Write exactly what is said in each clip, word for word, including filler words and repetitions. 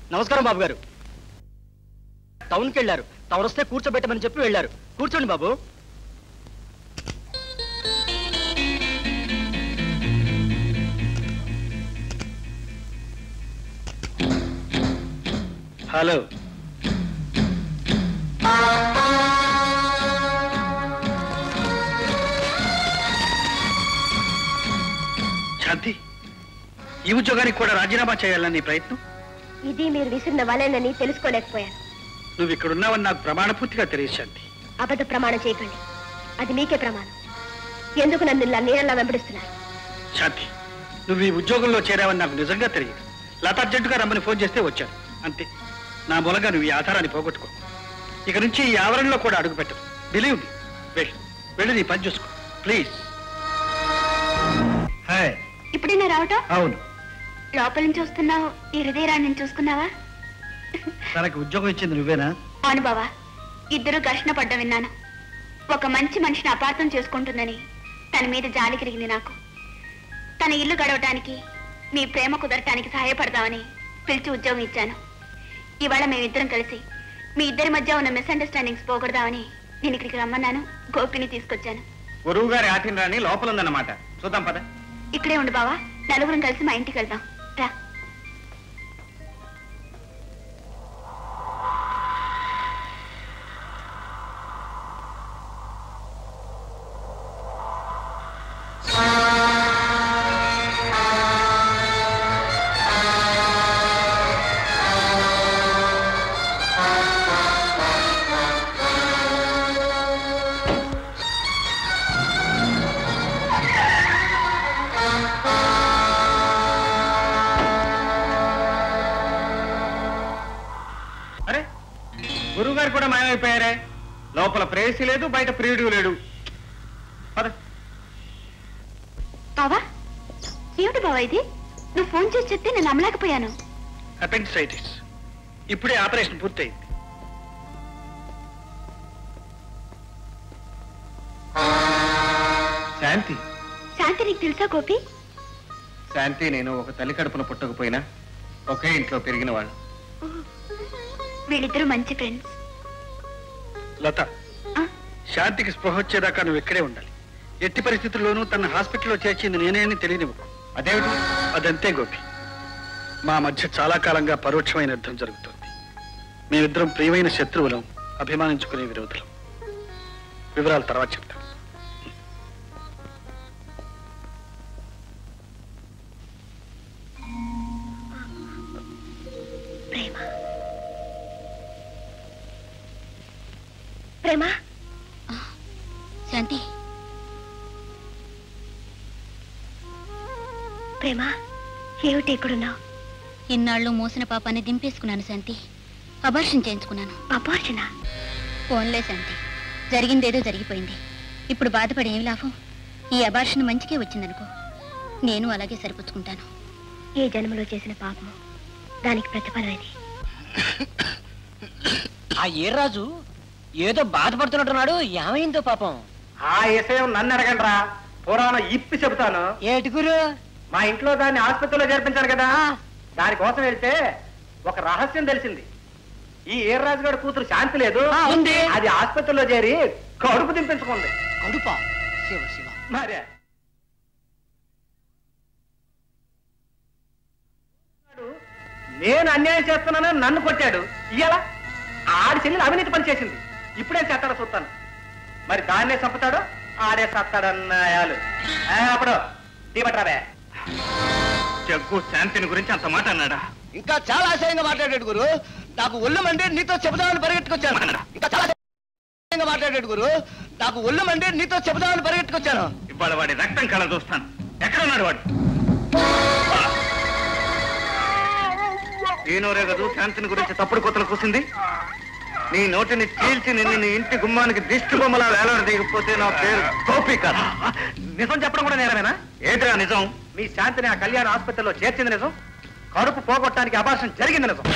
నమస్కారం బాబు గారు. టౌన్కి వెళ్ళారు. తమరు వస్తే కూర్చోబెట్టమని చెప్పి వెళ్ళారు. కూర్చోండి బాబు. హలో. శాంతి, ఈ ఉద్యోగానికి కూడా రాజీనామా చేయాలని ప్రయత్నం? ఇది మీరు విసిరిన వలేనని తెలుసుకోలేకపోయాను. నువ్వు ఇక్కడున్నావని నాకు ప్రమాణపూర్తిగా తెలియదు శాంతి. అబద్ధ ప్రమాణం చేయకండి, అది మీకే ప్రమాణం. ఎందుకు నన్ను ఇలా నీళ్ళలా వెంబడిస్తున్నారు? శాంతి, నువ్వు ఈ ఉద్యోగంలో చేరావని నాకు నిజంగా తెలియదు. లత అర్జెంటుగా రమ్మని ఫోన్ చేస్తే వచ్చాను, అంతే. నా మూలంగా నువ్వు ఈ ఆధారాన్ని పోగొట్టుకో. ఇక నుంచి ఈ ఆవరణలో కూడా అడుగు పెట్టదు. Believe me. వెళ్ళి వెళ్ళి నీ పని చూసుకో ప్లీజ్. హాయ్. ఇప్పుడైనా రావటం? అవును. లోపల నుంచి వస్తున్నావు, ఈ హృదయరాణి చూసుకున్నావా? తనకి ఉద్యోగం ఇచ్చింది నువ్వేనా? అవును బావా, ఇద్దరు ఘర్షణ పడ్డ విన్నాను. ఒక మంచి మనిషిని అపార్థం చేసుకుంటుందని తన మీద జాలి కలిగింది నాకు. తన ఇల్లు గడవటానికి, మీ ప్రేమ కుదరటానికి సహాయపడదామని పిలిచి ఉద్యోగం ఇచ్చాను. ఇవాళ మేమిద్దరం కలిసి మీ ఇద్దరి మధ్య ఉన్న మిస్అండర్స్టాండింగ్స్ పోగొడదామని నేను ఇక్కడికి రమ్మన్నాను. గోపిని తీసుకొచ్చాను. గురువు గారి ఆటిన రాణి లోపల ఉందన్నమాట. చూద్దాం పద. ఇక్కడే ఉండు బావా, నలుగురం కలిసి మా ఇంటికి వెళ్దాం రా. గురువుగారు కూడా మాయమైపోయారే. లోపల ప్రేయసి లేదు, బయట ప్రియుడు లేడు. బావా, ఏమిటి బావా ఇది? నువ్వు ఫోన్ చేసి చెప్తే నేను నమ్మలేకపోయాను. అపెండిసైటిస్. ఇప్పుడే ఆపరేషన్ పూర్తయింది. శాంతి. శాంతి నీకు తెలుసా గోపి? శాంతి నేను ఒక తల్లి కడుపున పుట్టకపోయినా ఒకే ఇంట్లో పెరిగిన వాళ్ళు. వీళ్ళిద్దరూ మంచి ఫ్రెండ్స్. లత, శాంతికి స్పృహ వచ్చేదాకా నువ్వు ఇక్కడే ఉండాలి. ఎట్టి పరిస్థితుల్లోనూ తన హాస్పిటల్లో చేర్చింది నేనే అని తెలియనివ్వకు. అదేమిటి? అదంతే గోపి. మా మధ్య చాలా కాలంగా పరోక్షమైన యుద్ధం జరుగుతోంది. మేమిద్దరం ప్రియమైన శత్రువులం, అభిమానించుకునే విరోధులం. వివరాలు తర్వాత చెప్తాను. ప్రేమ. శాంతి. ప్రేమ, ఏమిటి ఇక్కడున్నావు? ఇన్నాళ్ళు మోసిన పాపాన్ని దింపేసుకున్నాను శాంతి. అబార్షన్ చేయించుకున్నాను. అబార్షణ? ఫోన్లే శాంతి, జరిగిందేదో జరిగిపోయింది. ఇప్పుడు బాధపడి ఏమి లాభం? ఈ అబార్షన్ మంచికే వచ్చిందనుకో, నేను అలాగే సరిపుచ్చుకుంటాను. ఏ జన్మలో చేసిన పాపము దానికి ప్రతిఫలమేది. ఆ ఏర్రాజు ఏదో బాధపడుతున్నట్టున్నాడు. ఏమైందో పాపం? ఆ విషయం నన్ను అడగండి రా, పురాణం ఇప్పి చెబుతాను. ఏటి గురు? మా ఇంట్లో దాన్ని ఆసుపత్రిలో చేర్పించాను కదా, దానికోసం వెళ్తే ఒక రహస్యం తెలిసింది. ఈ ఏర్రాజు గారి కూతురు శాంతి లేదు, అది ఆసుపత్రిలో చేరి కడుపు దింపించుకుంది. కడుపా? శివ శివ. మరే నేను అన్యాయం చేస్తున్నానని నన్ను కొట్టాడు. ఇయ్యాల ఆడి చెల్లెలు అవినీతి పని చేసింది. ఇప్పుడే చేస్తాడో చూస్తాను. మరి దాన్నే చంపుతాడో ఆడే సత్తాడన్నాయాలు. అప్పుడు దీపట్రాబే. జగ్గు శాంతిని గురించి అంత మాట అన్నాడా? ఇంకా చాలా ఆశయంగా మాట్లాడాడు గురు. నాకు ఒళ్ళమంటే నీతో చెబుదామని పరిగెట్టుకొచ్చాను. ఇంకా చాలా ఆశయంగా మాట్లాడాడు గురు. నాకు ఒళ్ళమంటే నీతో చెబుదామని పరిగెట్టుకొచ్చాను. ఇవాళ వాడి రక్తం కళ చూస్తాను. ఎక్కడున్నాడు వాడు? ఈనోరే కదూ శాంతిని గురించి తప్పుడు కొత్తలు కూసింది. నీ నోటిని చీల్చి నిన్ను నీ ఇంటి గుమ్మానికి దిష్టి బొమ్మలా వేలాడ దిగిపోతే నా పేరు గోపి కాదు. నిజం చెప్పడం కూడా నేరమేనా? ఏంటా నిజం? మీ శాంతిని ఆ కళ్యాణ ఆసుపత్రిలో చేర్చింది నిజం. కడుపు పోగొట్టడానికి అబార్షన్ జరిగింది నిజం.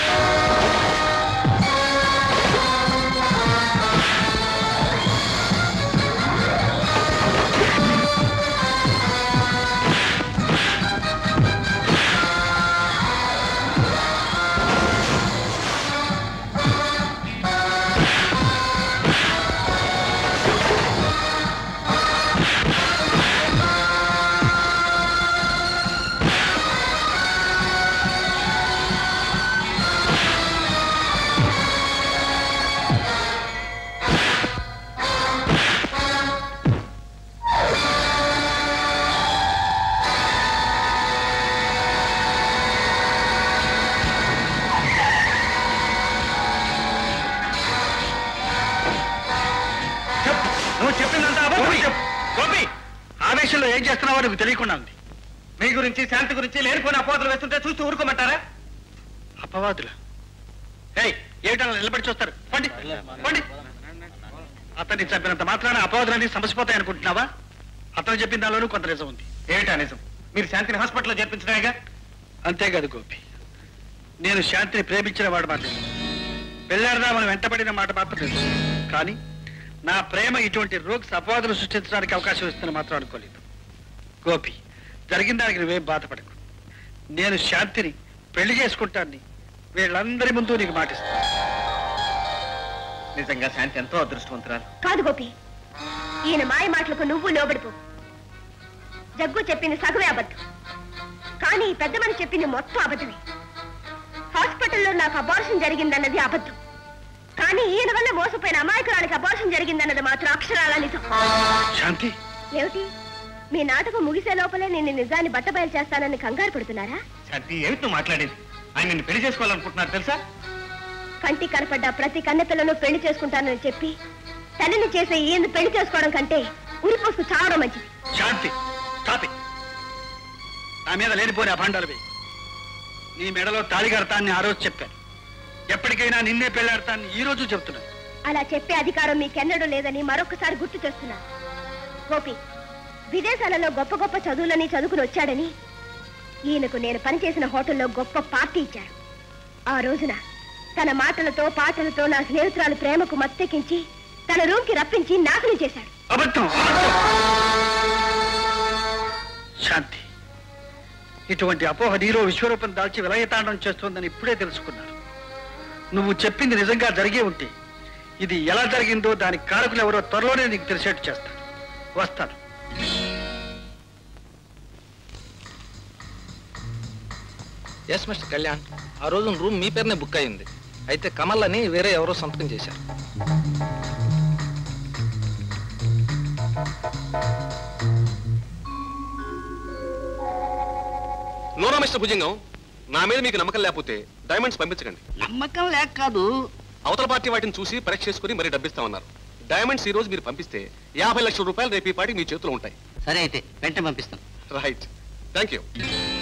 ఏం చేస్తున్నావో నీకు తెలియకుండా ఉంది. మీ గురించి శాంతి గురించి లేనిపోయిన అపవాదులు వేస్తుంటే చూస్తూ ఊరుకోమంటారా? అపవాదులు? ఏయ్, ఏమిటలా నిలబడి చూస్తారు? పండి పండి. అతన్ని చంపినంత మాత్రాన అపవాదులన్నీ సమసిపోతాయి అనుకుంటున్నావా? అతను చెప్పిన దానిలోనూ కొంత నిజం ఉంది. ఏమిటా నిజం? మీరు శాంతిని హాస్పిటల్లో చేర్పించడాగా? అంతేకాదు గోపి, నేను శాంతిని ప్రేమించిన వాడు మాత్రం పెళ్ళారదామని వెంటబడిన మాట మాత్రం తెలుసు. కానీ నా ప్రేమ ఇటువంటి రోగ్స్ అపవాదులు సృష్టించడానికి అవకాశం ఇస్తుందని మాత్రం అనుకోలేదు. గోపి, జరిగిన దానికి నువ్వేం బాధపడకు. నేను శాంతిని పెళ్లి చేసుకుంటాన్ని వీళ్ళందరి ముందు నీకు మాటిస్తాను. నిజంగా శాంతి ఎంతో అదృష్టవంతురాలు. కాదు గోపి, ఈయన మాయ మాటలకు నువ్వు లోబడిపో. జగ్గు చెప్పింది సగమే అబద్ధం, కానీ ఈ పెద్ద మనిషి చెప్పింది మొత్తం అబద్ధమే. హాస్పిటల్లో నాకు అబార్షన్ జరిగిందన్నది అబద్ధం, కానీ ఈయన వల్ల మోసపోయిన అమాయకురానికి అబార్షన్ జరిగిందన్నది మాత్రం అక్షరాల నిజం. శాంతి, ఏమిటి మీ నాటకం ముగిసే లోపలే నేను నిజాన్ని బట్టబయలు చేస్తానని కంగారు పడుతున్నారా? శాంతి, ఏమిటి నువ్వు మాట్లాడేది? ఆయన నిన్ను పెళ్లి చేసుకోవాలనుకుంటున్నారు తెలుసా? కంటి కనపడ్డ ప్రతి కన్నెపిల్లను పెళ్లి చేసుకుంటానని చెప్పి తల్లిని చేసే ఈయన పెళ్లి చేసుకోవడం కంటే ఉరిపోస్తూ చావడం మంచిది. శాంతి, తాపి, నా మీద లేనిపోని అభాండాలు వేయి. నీ మెడలో తాళిగడతాన్ని ఆ రోజు చెప్పాను. ఎప్పటికైనా నిన్నే పెళ్లాడతాన్ని ఈ రోజు చెప్తున్నాను. అలా చెప్పే అధికారం మీకెన్నడూ లేదని మరొకసారి గుర్తు చేస్తున్నాను. గోపి, విదేశాలలో గొప్ప గొప్ప చదువులని చదువుకుని వచ్చాడని ఈయనకు నేను పనిచేసిన హోటల్లో గొప్ప పార్టీ ఇచ్చారు. ఆ రోజున తన మాటలతో పాటలతో నా స్నేహితురాలు ప్రేమకు మత్తెక్కించి తన రూమ్ కి రప్పించి నాశనం చేశాడు. అబద్ధం. శాంతి, ఇటువంటి అపోహ నీలో విశ్వరూపం దాల్చి విలయతాండం చేస్తోందని ఇప్పుడే తెలుసుకున్నాను. నువ్వు చెప్పింది నిజంగా జరిగే ఉంటే ఇది ఎలా జరిగిందో దానికి కారకులు ఎవరో త్వరలోనే నీకు తెలిసేట్టు చేస్తాను. వస్తాను. ఎస్ మిస్టర్ కళ్యాణ్, ఆ రోజు రూమ్ మీ పేరునే బుక్ అయింది. అయితే కమల్ అని వేరే ఎవరో సంతకం చేశారు. నోరా మిస్టర్ భుజంగం, నా మీద మీకు నమ్మకం లేకపోతే డైమండ్స్ పంపించకండి. నమ్మకం లేక కాదు, అవతల పార్టీ వాటిని చూసి పరీక్ష చేసుకుని మరి డబ్బిస్తామన్నారు. డైమండ్స్ ఈ రోజు మీరు పంపిస్తే యాభై లక్షల రూపాయలు రేపు ఈ పాటికి మీ చేతిలో ఉంటాయి. సరే అయితే వెంటనే పంపిస్తాం. Right, thank you.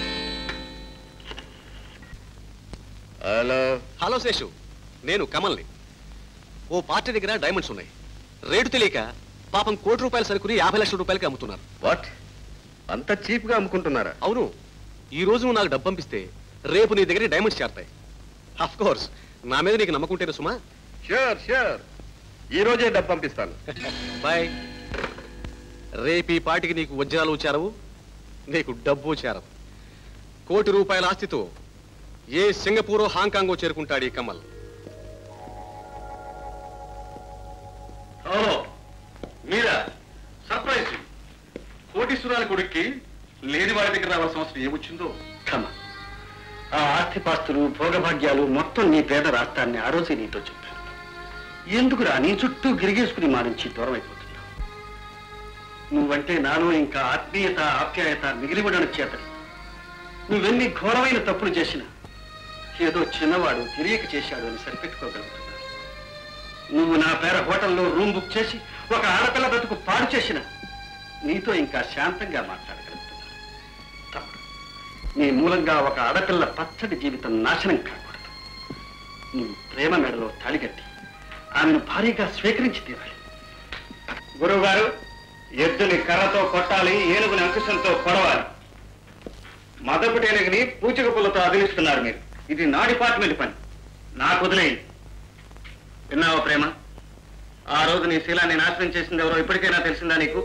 Hello hello Seshu, నేను కమల్ని. ఓ పార్టీ దగ్గర డైమండ్స్ ఉన్నాయి. రేటు తెలియక పాపం కోటి రూపాయల సరుకుని యాభై లక్షల రూపాయలకి అమ్ముతున్నారు. వాట్, అంత చీప్ గా అమ్ముకుంటున్నారా? అవును, ఈ రోజు నువ్వు నాకు డబ్బు పంపిస్తే రేపు నీ దగ్గర డైమండ్స్ చేరతాయి. ఆఫ్ కోర్స్ నా మీద నీకు నమ్మకం ఉంటేనే సుమా. ష్యూర్ ష్యూర్, ఈ రోజే డబ్బు పంపిస్తాను. బాయ్. రేపు ఈ పాటికి నీకు వజ్రాలు చేరవు, నీకు డబ్బు చేరవు. కోటి రూపాయల ఆస్తితో ఏ సింగపూరో హాంకాంగో చేరుకుంటాడు ఈ కమల్. హలో, మీరా? సర్ప్రైజ్. కోటీశ్వరాల కొడుక్కి లేని వారి దగ్గర రావాల్సిన అవసరం ఏమొచ్చిందో. కమ, ఆ ఆస్తిపాస్తులు భోగభాగ్యాలు మొత్తం నీ పేద రాష్ట్రాన్ని ఆ రోజే నీతో చెప్పాను. ఎందుకురా నీ చుట్టూ గిరిగేసుకుని మా నుంచి దూరం అయిపోతున్నావు? నువ్వంటే నాలో ఇంకా ఆత్మీయత ఆప్యాయత మిగిలిపడని చేతని నువ్వెన్ని ఘోరమైన తప్పులు చేసినా ఏదో చిన్నవాడు తెలియక చేశాడు అని సరిపెట్టుకోగలుగుతున్నాను. నువ్వు నా పేర హోటల్లో రూమ్ బుక్ చేసి ఒక ఆడపిల్ల బ్రతుకు పాడు చేసిన నీతో ఇంకా శాంతంగా మాట్లాడగలుగుతున్నాను. తమ్ముడు, నీ మూలంగా ఒక ఆడపిల్ల పచ్చడి జీవితం నాశనం కాకూడదు. నువ్వు ప్రేమ మెడలో తాళిగట్టి ఆమెను భారీగా స్వీకరించి తీరాలి. గురువు గారు, ఎద్దుని కర్రతో కొట్టాలి, ఏనుగుని అంకుశంతో పొడవాలి. మదపుటేనుగుని పూచిక పుల్లతో అదిలిస్తున్నారు మీరు. ఇది నా డిపార్ట్మెంట్ పని, నాకు వదిలేయండి. విన్నావా ప్రేమ? ఆ రోజు నీ శీలాన్ని నాశనం చేసింది ఎవరో ఇప్పటికైనా తెలిసిందా నీకు?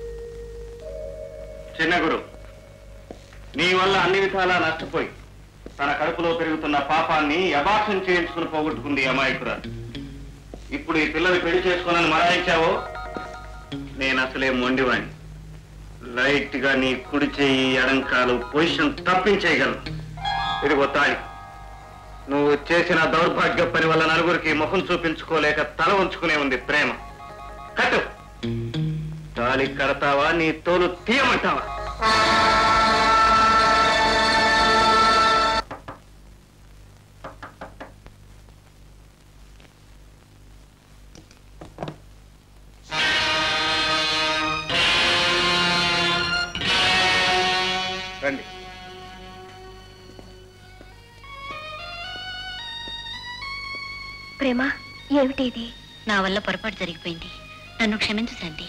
చిన్న గురు, నీ వల్ల అన్ని విధాలా నష్టపోయి తన కడుపులో పెరుగుతున్న పాపాన్ని అబార్షన్ చేయించుకుని పోగొట్టుకుంది అమాయకురాలు. ఇప్పుడు ఈ పిల్లలు పెళ్లి చేసుకోనని మరాయించావో నేను అసలే మొండివాణ్ణి. లైట్ గా నీ కుడి చేయి ఎడంకాలు పొజిషన్ తప్పించేయగలను. ఇదిగో తాళి. నువ్వు చేసిన దౌర్భాగ్య పని వల్ల నలుగురికి ముఖం చూపించుకోలేక తల ఉంచుకునే ఉంది ప్రేమ. కట్టు. తాళి కడతావా, నీ తోలు తీయమంటావా? రండి. ప్రేమ, ఏమిటి ఇది? నా వల్ల పొరపాటు జరిగిపోయింది, నన్ను క్షమించు శాంతి.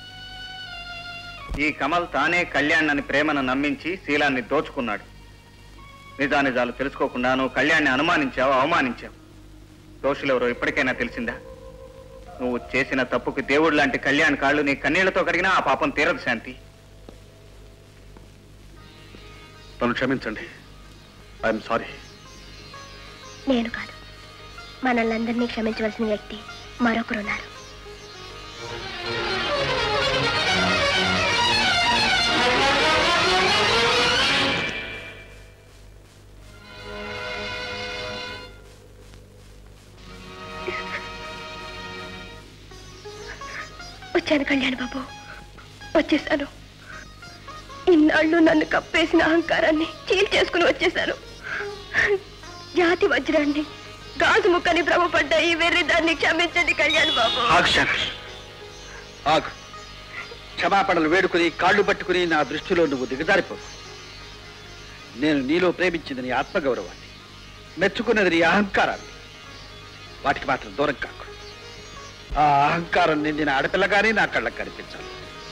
ఈ కమల్ తానే కళ్యాణ్ అని ప్రేమను నమ్మించి శీలాన్ని దోచుకున్నాడు. నిజానిజాలు తెలుసుకోకుండా నువ్వు కళ్యాణ్ని అనుమానించావు, అవమానించావు. దోషులెవరో ఇప్పటికైనా తెలిసిందా? నువ్వు చేసిన తప్పుకి దేవుడు లాంటి కళ్యాణ్ కాళ్ళు నీ కన్నీళ్లతో కడిగినా ఆ పాపం తీరదు శాంతి. నన్ను క్షమించండి. I'm sorry. నేను కాదు, మనల్ని అందరినీ క్షమించవలసిన వ్యక్తి మరొకరున్నారు. వచ్చాను కళ్యాణ్ బాబు, వచ్చేసాను. ఇన్నాళ్ళు నన్ను కప్పేసిన అహంకారాన్ని చీల్ చేసుకుని వచ్చేశాను. జాతి వజ్రాన్ని గాజు ముక్కని భ్రమపడ్డా ఈ వెర్రి దాన్ని క్షమించండి కళ్యాణ్ బాబు. ఆగు శాంతి, ఆగు. క్షమాపణలు వేడుకుని కాళ్ళు పట్టుకుని నా దృష్టిలో నువ్వు దిగజారిపోవు. నేను నీలో ప్రేమించింది నీ ఆత్మగౌరవాన్ని, మెచ్చుకున్నది నీ అహంకారాన్ని. వాటికి మాత్రం దూరం కాకు. ఆ అహంకారం నిండిన ఆడపిల్లగానే నా కళ్ళకు కనిపించాలి.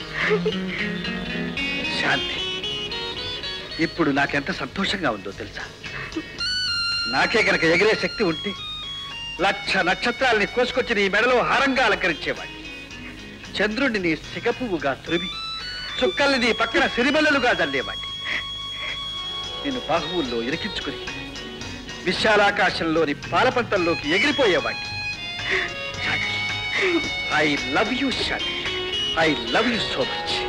శాంతి, ఇప్పుడు నాకెంత సంతోషంగా ఉందో తెలుసా? నాకే కనుక ఎగిరే శక్తి ఉంటే లక్ష నక్షత్రాలని కోసుకొచ్చి నీ మెడలో హారంగా అలంకరించేవాడిని. చంద్రుడిని నీ సిగపువ్వుగా తురిమి చుక్కల్ని నీ పక్కన సిరిమల్లలుగా జల్లేవాడిని. నేను బాహువుల్లో ఇరికించుకుని విశాలాకాశంలోని పాలపంతంలోకి ఎగిరిపోయేవాడిని. I love you, Shani. I love you so much.